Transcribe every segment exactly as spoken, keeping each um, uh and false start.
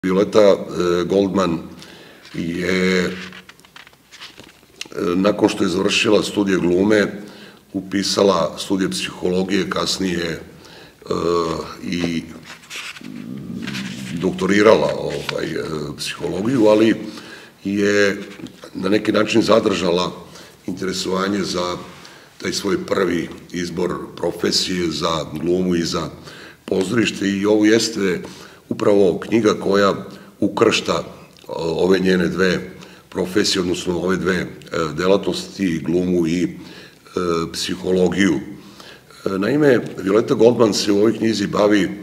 Violeta Goldman je, nakon što je završila studije glume, upisala studije psihologije, kasnije i doktorirala psihologiju, ali je na neki način zadržala interesovanje za taj svoj prvi izbor profesije, za glumu i za pozorište, i ovo jeste upravo knjiga koja ukršta ove njene dve profesije, odnosno ove dve delatnosti, glumu i psihologiju. Naime, Violeta Goldman se u ovoj knjizi bavi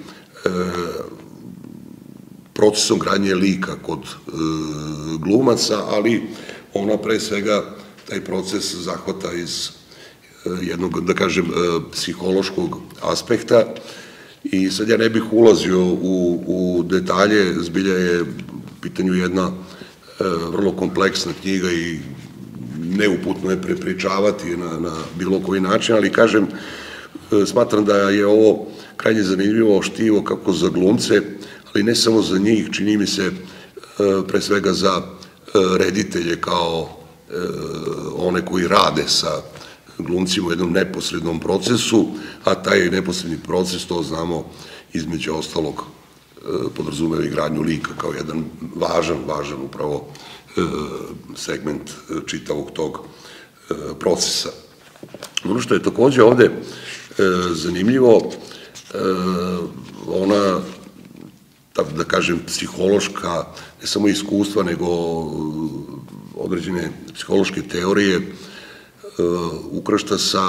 procesom gradnje lika kod glumaca, ali ona pre svega taj proces zahvata iz jednog, da kažem, psihološkog aspekta. I sad ja ne bih ulazio u detalje, zbilja je u pitanju jedna vrlo kompleksna knjiga i neuputno je prepričavati na bilo koji način, ali kažem, smatram da je ovo krajnje zanimljivo štivo kako za glumce, ali ne samo za njih, čini mi se pre svega za reditelje kao one koji rade sa glumcima u jednom neposrednom procesu, a taj neposredni proces, to znamo, između ostalog podrazumeva i gradnju lika kao jedan važan, važan upravo segment čitavog tog procesa. Ono što je takođe ovde zanimljivo, ona, da kažem, psihološka, ne samo iskustva, nego određene psihološke teorije, ukršta sa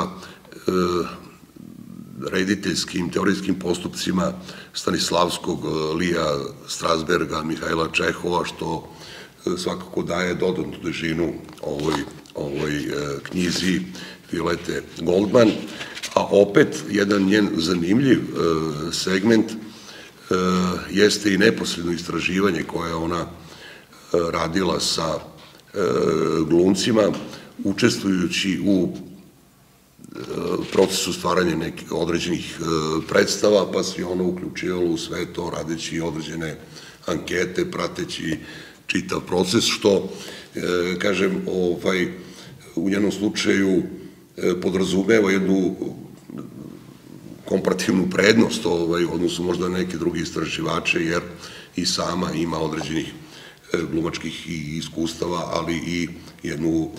rediteljskim, teorijskim postupcima Stanislavskog, Lija Strasberga, Mihajla Čehova, što svakako daje dodatnu težinu ovoj knjizi Violete Goldman, a opet jedan njen zanimljiv segment jeste i neposredno istraživanje koje ona radila sa glumcima, učestvujući u procesu stvaranja nekih određenih predstava, pa se ono uključivalo u sve to radeći određene ankete, prateći čitav proces, što, kažem, u njenom slučaju podrazumeva jednu komparativnu prednost, odnosno možda neke drugi istraživače, jer i sama ima određenih glumačkih iskustava, ali i jednu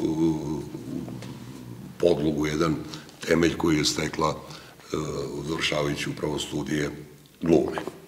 podlogu, jedan temelj koji je stekla završavajući upravo studije glume.